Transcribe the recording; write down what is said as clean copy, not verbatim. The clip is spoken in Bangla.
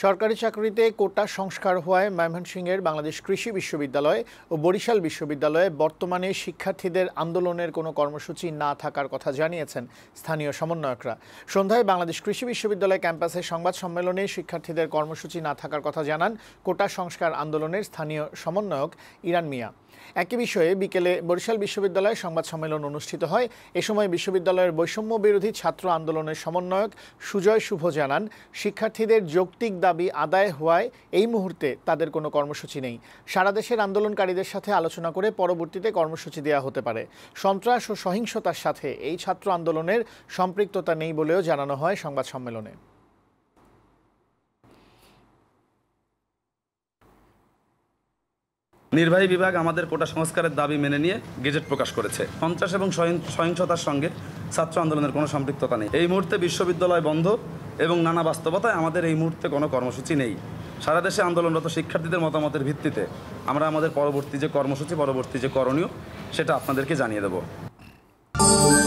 সরকারি চাকরিতে কোটা সংস্কার হওয়ায় ময়মনসিংহের বাংলাদেশ কৃষি বিশ্ববিদ্যালয় ও বরিশাল বিশ্ববিদ্যালয়ে বর্তমানে শিক্ষার্থীদের আন্দোলনের কোনো কর্মসূচি না থাকার কথা জানিয়েছেন স্থানীয় সমন্বয়করা। সন্ধ্যায় বাংলাদেশ কৃষি বিশ্ববিদ্যালয় ক্যাম্পাসে সংবাদ সম্মেলনে শিক্ষার্থীদের কর্মসূচি না থাকার কথা জানান কোটা সংস্কার আন্দোলনের স্থানীয় সমন্বয়ক ইরান মিয়া। একই বিষয়ে বিকেলে বরিশাল বিশ্ববিদ্যালয়ে সংবাদ সম্মেলন অনুষ্ঠিত হয়। এ সময় বিশ্ববিদ্যালয়ের বৈষম্য বিরোধী ছাত্র আন্দোলনের সমন্বয়ক সুজয় শুভ জানান, শিক্ষার্থীদের যৌক্তিক দাবি আদায় হওয়ায় এই মুহূর্তে তাদের কোনো কর্মসূচি নেই। সারা দেশের আন্দোলনকারীদের সাথে আলোচনা করে পরবর্তীতে কর্মসূচি দেওয়া হতে পারে। সন্ত্রাস ও সহিংসতার সাথে এই ছাত্র আন্দোলনের সম্পৃক্ততা নেই বলেও জানানো হয় সংবাদ সম্মেলনে। নির্বাহী বিভাগ আমাদের কোটা সংস্কারের দাবি মেনে নিয়ে গেজেট প্রকাশ করেছে। সন্ত্রাস এবং সহিংসতার সঙ্গে ছাত্র আন্দোলনের কোনো সম্পৃক্ততা নেই। এই মুহূর্তে বিশ্ববিদ্যালয় বন্ধ এবং নানা বাস্তবতায় আমাদের এই মুহূর্তে কোনো কর্মসূচি নেই। সারা দেশে আন্দোলনরত শিক্ষার্থীদের মতামতের ভিত্তিতে আমরা আমাদের পরবর্তী যে কর্মসূচি, পরবর্তী যে করণীয়, সেটা আপনাদেরকে জানিয়ে দেব।